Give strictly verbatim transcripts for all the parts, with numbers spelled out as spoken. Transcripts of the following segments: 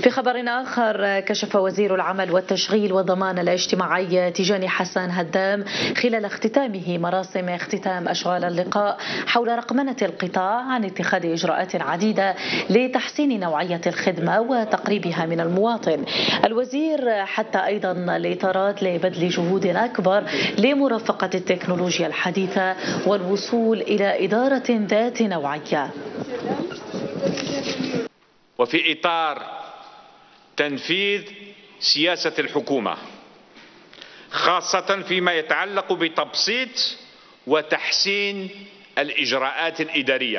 في خبر آخر، كشف وزير العمل والتشغيل والضمان الاجتماعي تيجاني حسن هدام خلال اختتامه مراسم اختتام أشغال اللقاء حول رقمنة القطاع عن اتخاذ إجراءات عديدة لتحسين نوعية الخدمة وتقريبها من المواطن. الوزير حتى أيضا الإطارات لبذل جهود أكبر لمرافقة التكنولوجيا الحديثة والوصول إلى إدارة ذات نوعية. وفي إطار تنفيذ سياسة الحكومة خاصة فيما يتعلق بتبسيط وتحسين الإجراءات الإدارية،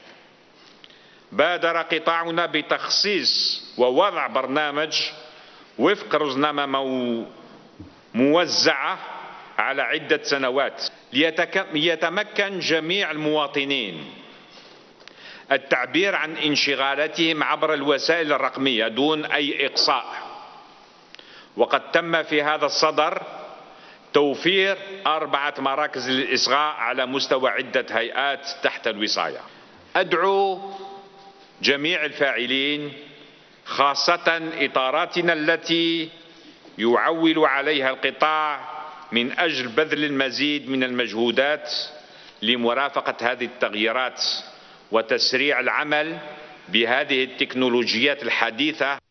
بادر قطاعنا بتخصيص ووضع برنامج وفق رزنامة موزعة على عدة سنوات ليتمكن جميع المواطنين التعبير عن انشغالاتهم عبر الوسائل الرقمية دون أي إقصاء. وقد تم في هذا الصدد توفير أربعة مراكز للإصغاء على مستوى عدة هيئات تحت الوصاية. أدعو جميع الفاعلين خاصة إطاراتنا التي يعول عليها القطاع من أجل بذل المزيد من المجهودات لمرافقة هذه التغييرات وتسريع العمل بهذه التكنولوجيات الحديثة.